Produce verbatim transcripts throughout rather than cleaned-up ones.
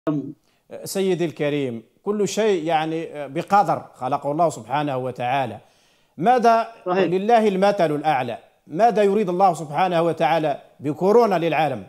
سيدي الكريم، كل شيء يعني بقدر خلقه الله سبحانه وتعالى. ماذا صحيح. لله المثل الأعلى، ماذا يريد الله سبحانه وتعالى بكورونا للعالم؟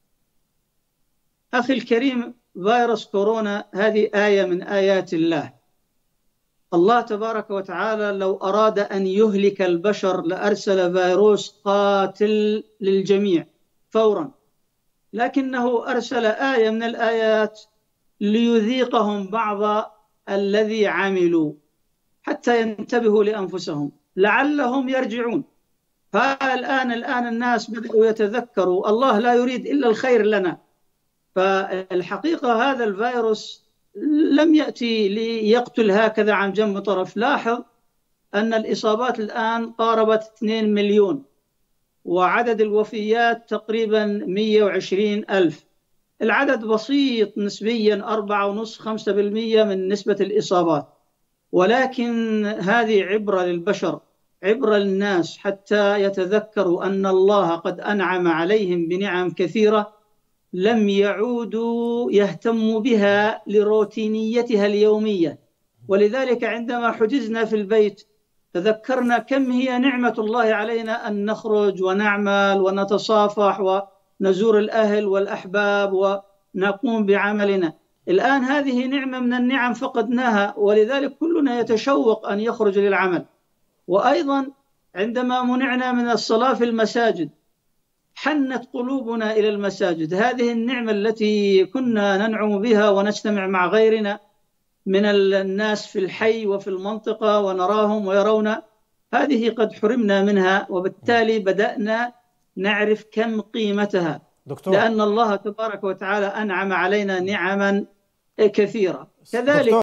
أخي الكريم، فيروس كورونا هذه آية من آيات الله. الله تبارك وتعالى لو أراد أن يهلك البشر لأرسل فيروس قاتل للجميع فورا، لكنه أرسل آية من الآيات ليذيقهم بعض الذي عملوا حتى ينتبهوا لأنفسهم لعلهم يرجعون. فالآن الآن الناس بدأوا يتذكروا الله لا يريد إلا الخير لنا. فالحقيقة هذا الفيروس لم يأتي ليقتل هكذا عن جنب طرف. لاحظ أن الإصابات الآن قاربت اثنين مليون، وعدد الوفيات تقريبا مئة وعشرين ألف. العدد بسيط نسبيا، أربعة ونصف خمسة بالمئة من نسبة الإصابات، ولكن هذه عبرة للبشر، عبرة للناس حتى يتذكروا أن الله قد أنعم عليهم بنعم كثيرة لم يعودوا يهتموا بها لروتينيتها اليومية. ولذلك عندما حجزنا في البيت تذكرنا كم هي نعمة الله علينا أن نخرج ونعمل ونتصافح ونزور الأهل والأحباب ونقوم بعملنا. الآن هذه نعمة من النعم فقدناها، ولذلك كلنا يتشوق أن يخرج للعمل. وأيضا عندما منعنا من الصلاة في المساجد حنت قلوبنا إلى المساجد. هذه النعمة التي كنا ننعم بها ونجتمع مع غيرنا من الناس في الحي وفي المنطقة ونراهم ويرون، هذه قد حرمنا منها، وبالتالي بدأنا نعرف كم قيمتها. دكتور. لأن الله تبارك وتعالى أنعم علينا نعما كثيرة. كذلك